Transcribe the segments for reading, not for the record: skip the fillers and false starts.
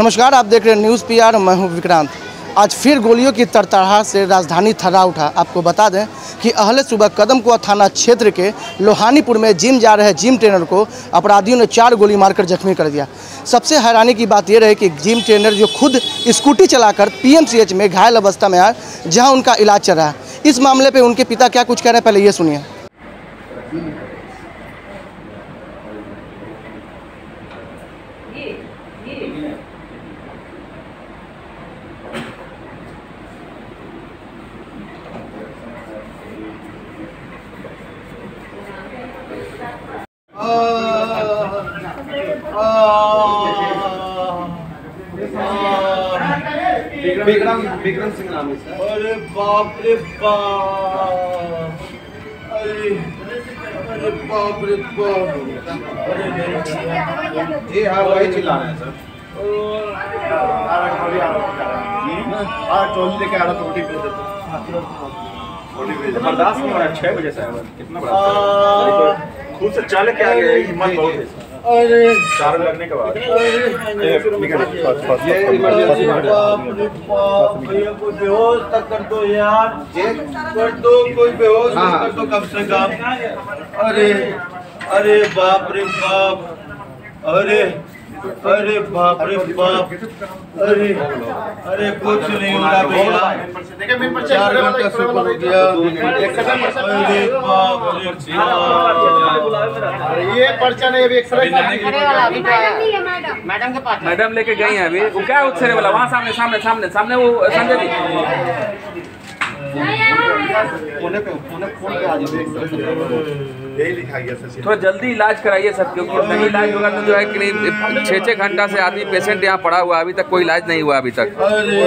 नमस्कार, आप देख रहे हैं न्यूज़ पीआर। मैं हूं विक्रांत। आज फिर गोलियों की तड़तड़ाहट से राजधानी थर्रा उठा। आपको बता दें कि अहले सुबह कदमकुआं थाना क्षेत्र के लोहानीपुर में जिम जा रहे जिम ट्रेनर को अपराधियों ने 4 गोली मारकर जख्मी कर दिया। सबसे हैरानी की बात यह रही कि जिम ट्रेनर जो खुद स्कूटी चलाकर पीएमसीएच में घायल अवस्था में आया, जहां उनका इलाज चल रहा है। इस मामले पर उनके पिता क्या कुछ कह रहे हैं, पहले ये सुनिए। विक्रम सिंह नाम है सर। अरे बाप रे बाप, अरे बाप रे बाप, जी हाँ, वही चिल्ला रहे हैं सर। ट्रॉली लेके आ रहा था, रोटी बर्दाश्त नहीं हो रहा है। 6 बजे से कितना बड़ा खुद से चाले के आगे हिम्मत बहुत है। अरे 4 लगने के बाद ये इमरजेंसी भैया को बेहोश तक कर दो यार, कर दो, कोई बेहोश कर दो कम से कम। अरे बाप रे बाप, अरे बाप रे बाप, अरे कुछ नहीं हो रहा भैया, 4 घंटा से ऊपर हो गया। अरे बाप रे बाप, ये पर्चा नहीं, अभी एक्सरे मैडम के पास मैडम लेके गई हैं अभी। वो क्या है एक्सरे वाला? वहाँ सामने सामने सामने सामने वो संजय जी। फोन पे आ जाइए, यही लिखा गया सर। थोड़ा जल्दी इलाज कराइए सर, क्योंकि नहीं इलाज होगा तो जो है कि नहीं 6-6 घंटा से आदमी पेशेंट यहाँ पड़ा हुआ, अभी तक कोई इलाज नहीं हुआ अभी तक।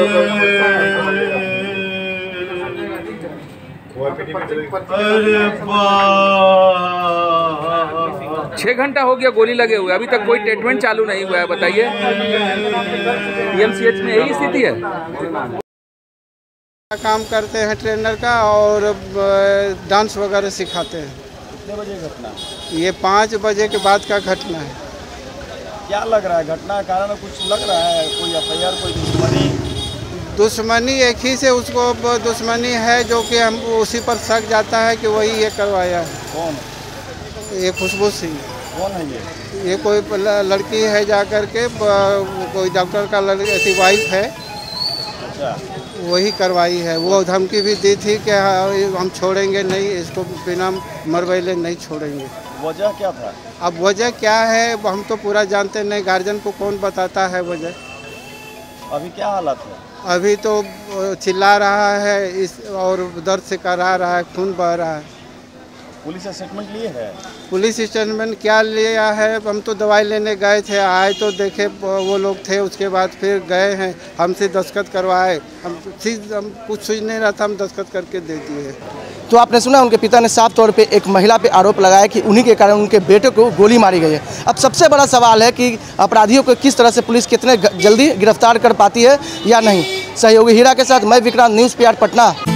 6 घंटा हो गया गोली लगे हुए, अभी तक कोई ट्रीटमेंट चालू नहीं हुआ है। बताइए, पीएमसीएच में यही स्थिति है। काम करते हैं ट्रेनर का और डांस वगैरह सिखाते हैं। कितने बजे घटना? ये 5 बजे के बाद का घटना है। क्या लग रहा है घटना के कारण? कुछ लग रहा है कोई एफआईआर, कोई दुश्मनी एक ही से उसको दुश्मनी है, जो कि हम उसी पर शक जाता है कि वही ये करवाया है। कौन? ये खुशबू सिंह। कौन है ये कोई लड़की है, जा कर के कोई डॉक्टर का ऐसी वाइफ है। अच्छा, वही करवाई है। वो धमकी भी दी थी कि हम छोड़ेंगे नहीं, इसको बिना मरवैले नहीं छोड़ेंगे। वजह क्या था? अब वजह क्या है हम तो पूरा जानते नहीं, गार्जियन को कौन बताता है वजह। अभी क्या हालत है? अभी तो चिल्ला रहा है इस और दर्द से करा रहा है, खून बह रहा है। पुलिस स्टेटमेंट लिए है? पुलिस स्टेटमेंट क्या लिया है? हम तो दवाई लेने गए थे, आए तो देखे वो लोग थे, उसके बाद फिर गए हैं, हमसे दस्तखत करवाए। हम कुछ सूझ नहीं रहा था, हम दस्तखत करके दे दिए। तो आपने सुना, उनके पिता ने साफ तौर पे एक महिला पे आरोप लगाया कि उन्हीं के कारण उनके बेटे को गोली मारी गई है। अब सबसे बड़ा सवाल है कि अपराधियों को किस तरह से पुलिस कितने जल्दी गिरफ्तार कर पाती है या नहीं। सहयोगी हीरा के साथ मैं विक्रांत, न्यूज़ पीआर पटना।